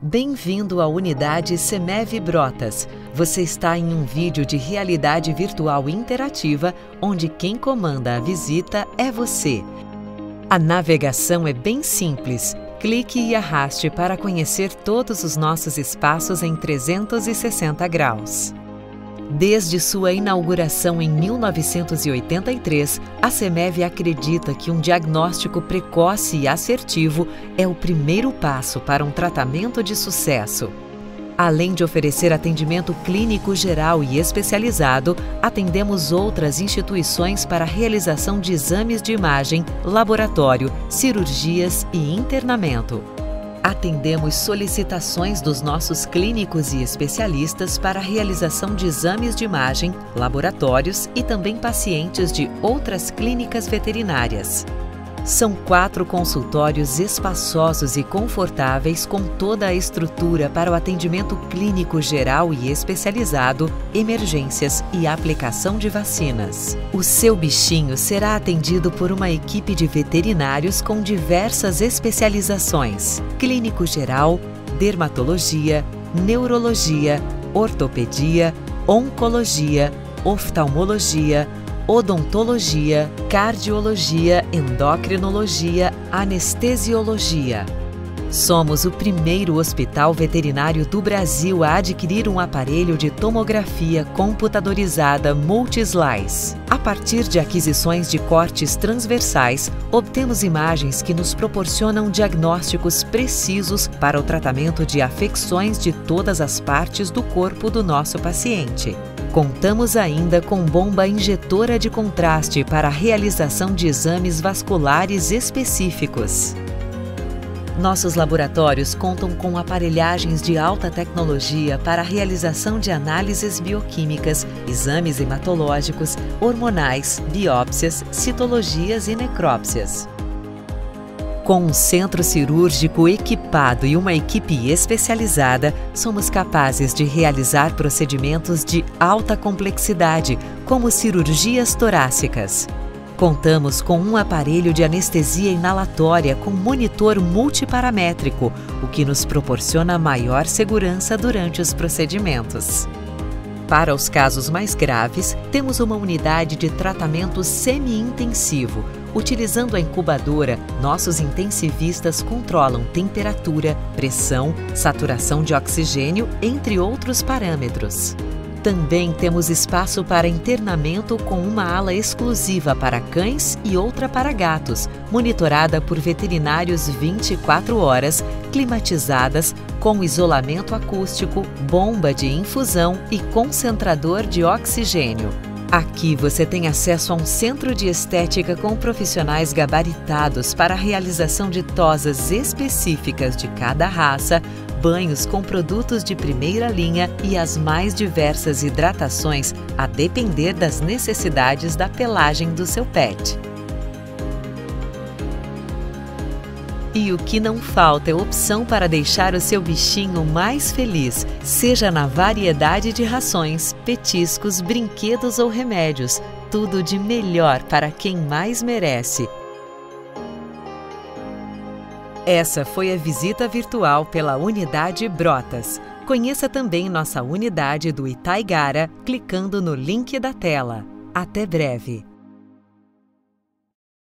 Bem-vindo à unidade Semev Brotas. Você está em um vídeo de realidade virtual interativa, onde quem comanda a visita é você. A navegação é bem simples. Clique e arraste para conhecer todos os nossos espaços em 360 graus. Desde sua inauguração em 1983, a Semev acredita que um diagnóstico precoce e assertivo é o primeiro passo para um tratamento de sucesso. Além de oferecer atendimento clínico geral e especializado, atendemos outras instituições para a realização de exames de imagem, laboratório, cirurgias e internamento. Atendemos solicitações dos nossos clínicos e especialistas para a realização de exames de imagem, laboratórios e também pacientes de outras clínicas veterinárias. São 4 consultórios espaçosos e confortáveis com toda a estrutura para o atendimento clínico geral e especializado, emergências e aplicação de vacinas. O seu bichinho será atendido por uma equipe de veterinários com diversas especializações: clínico geral, dermatologia, neurologia, ortopedia, oncologia, oftalmologia, odontologia, cardiologia, endocrinologia, anestesiologia. Somos o primeiro hospital veterinário do Brasil a adquirir um aparelho de tomografia computadorizada multi-slice. A partir de aquisições de cortes transversais, obtemos imagens que nos proporcionam diagnósticos precisos para o tratamento de afecções de todas as partes do corpo do nosso paciente. Contamos ainda com bomba injetora de contraste para a realização de exames vasculares específicos. Nossos laboratórios contam com aparelhagens de alta tecnologia para a realização de análises bioquímicas, exames hematológicos, hormonais, biópsias, citologias e necrópsias. Com um centro cirúrgico equipado e uma equipe especializada, somos capazes de realizar procedimentos de alta complexidade, como cirurgias torácicas. Contamos com um aparelho de anestesia inalatória com monitor multiparamétrico, o que nos proporciona maior segurança durante os procedimentos. Para os casos mais graves, temos uma unidade de tratamento semi-intensivo. Utilizando a incubadora, nossos intensivistas controlam temperatura, pressão, saturação de oxigênio, entre outros parâmetros. Também temos espaço para internamento com uma ala exclusiva para cães e outra para gatos, monitorada por veterinários 24 horas, climatizadas, com isolamento acústico, bomba de infusão e concentrador de oxigênio. Aqui você tem acesso a um centro de estética com profissionais gabaritados para a realização de tosas específicas de cada raça, banhos com produtos de primeira linha e as mais diversas hidratações a depender das necessidades da pelagem do seu pet. E o que não falta é opção para deixar o seu bichinho mais feliz, seja na variedade de rações, petiscos, brinquedos ou remédios, tudo de melhor para quem mais merece. Essa foi a visita virtual pela unidade Brotas. Conheça também nossa unidade do Itaigara clicando no link da tela. Até breve!